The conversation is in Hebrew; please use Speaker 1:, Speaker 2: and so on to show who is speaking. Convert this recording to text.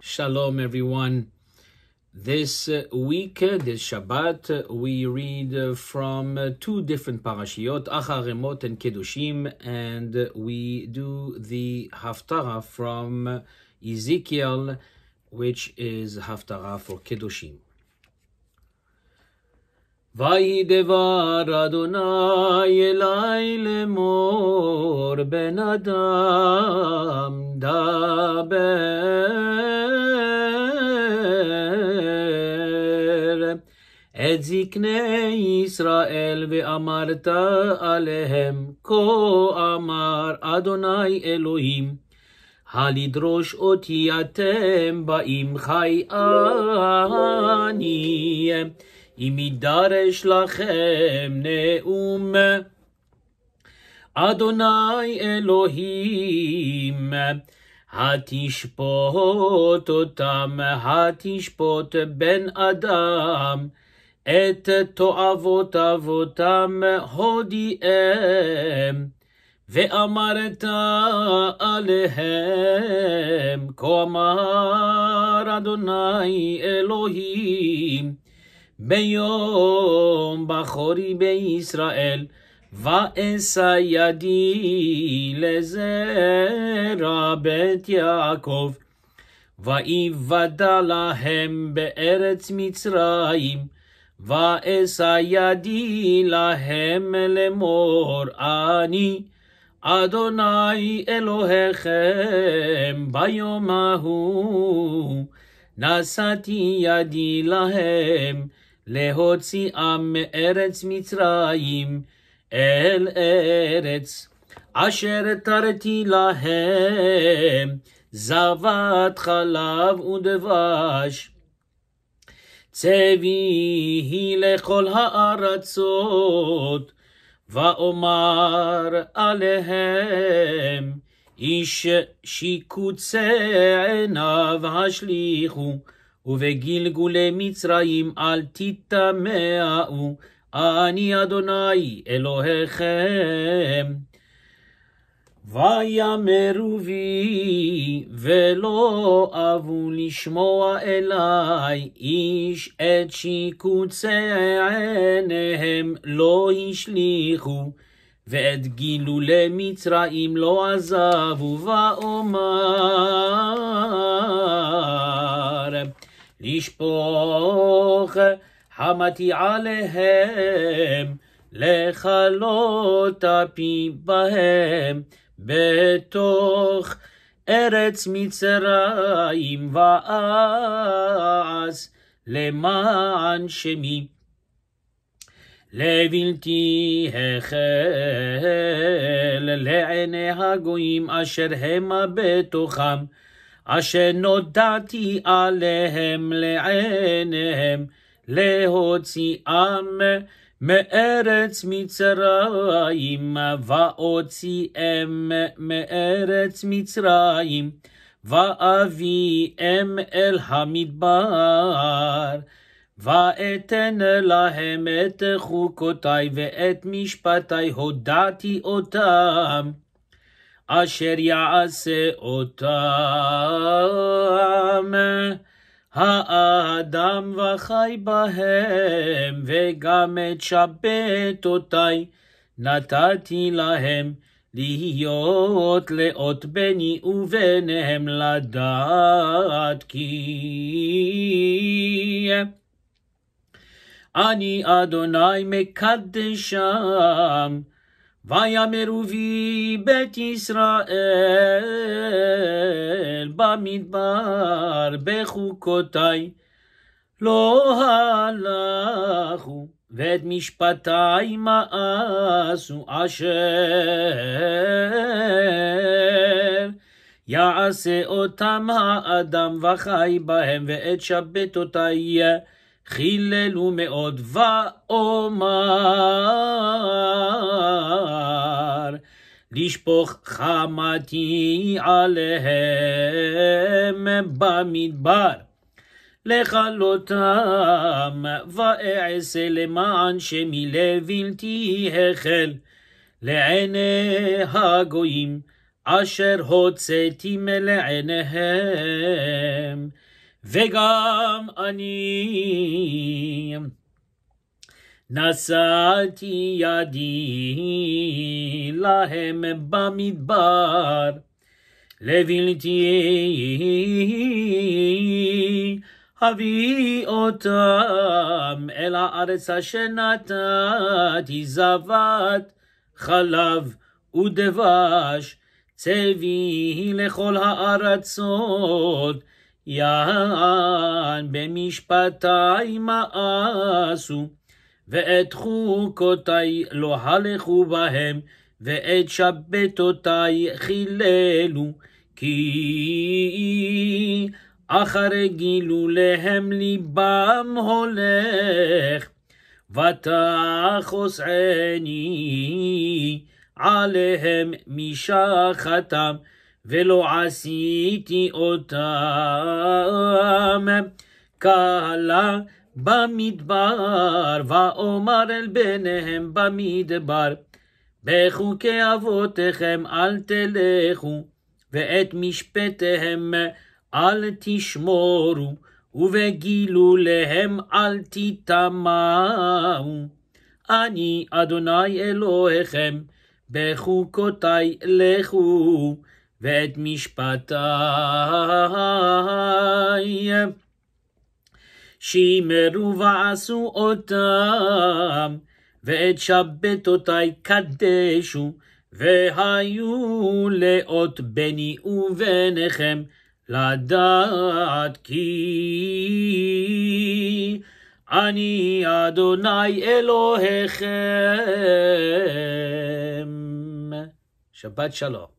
Speaker 1: Shalom, everyone. This week, this Shabbat, we read from two different parashiyot, Acharemot and Kedoshim, and we do the Haftarah from Ezekiel, which is Haftarah for Kedoshim. וידבר אדוני אלי לאמור בן אדם דבר את זקני ישראל ואמרת עליהם כה אמר אדוני אלוהים הלדרוש אותי אתם באים חי אני אם ידרש לכם נאום אדוני אלוהים התשפוט אותם התשפוט בן אדם את תועבות אבותם הודיעם ואמרת עליהם כה אמר אדוני אלוהים ביום בחורי בישראל ואשא ידי לזרע בית יעקב ויוודע להם בארץ מצרים ואשא ידי להם לאמור אני אדוני אלוהיכם ביום ההוא נשאתי ידי להם להוציאם מארץ מצרים אל ארץ אשר תרתי להם זבת חלב ודבש צבי היא לכל הארצות ואומר עליהם איש שיקוצי עיניו השליכו ובגלגולי מצרים אל תטמאו אני אדוני אלוהיכם ויאמרו בי ולא אבו לשמוע אלי איש את שיקוצי עיניהם לא השליכו ואת גילולי מצרים לא עזבו ואומר לשפוך חמתי עליהם לכלות אפי בהם בתוך ארץ מצרים ואעש למען שמי לבלתי החל לעיני הגויים אשר המה בתוכם אשר נודעתי עליהם לעיניהם להוציאם מארץ מצרים ואוציאם מארץ מצרים ואביאם אל המדבר ואתן להם את חוקותי ואת משפטי הודעתי אותם אשר יעשה אותם האדם וחי בהם וגם את שבתותי נתתי להם להיות לאות ביני וביניהם לדעת כי אני אדוני מקדשם ויאמרו בי בית ישראל במדבר בחוקותי לא הלכו ואת משפטי מאסו אשר יעשה אותם האדם וחי בהם ואת שבתותי חיללו מאוד ואומר לשפוך חמתי עליהם במדבר לכלותם ואעשה למען שמי לבלתי החל לעיני הגויים אשר הוצאתים לעיניהם, וגם אני נשאתי ידי להם במדבר, לבלתי הביא אותם אל הארץ אשר נתתי זבת חלב ודבש, צבי לכל הארצות, יען במשפטי מאסו, ואת חוקותי לא הלכו בהם, ואת שבתותי חיללו, כי אחרי גילו להם ליבם הולך, ותחוס עיני עליהם משחתם, ולא עשיתי אותם קלה במדבר, ואומר אל בניהם במדבר, בחוקי אבותיכם אל תלכו, ואת משפטיהם אל תשמורו, ובגילו להם אל תטמאו. אני אדוני אלוהיכם, בחוקותי לכו, ואת משפטי שימרו ועשו אותם, ואת שבתותי קדשו, והיו לאות ביני וביניכם, לדעת כי אני אדוני אלוהיכם. שבת שלום.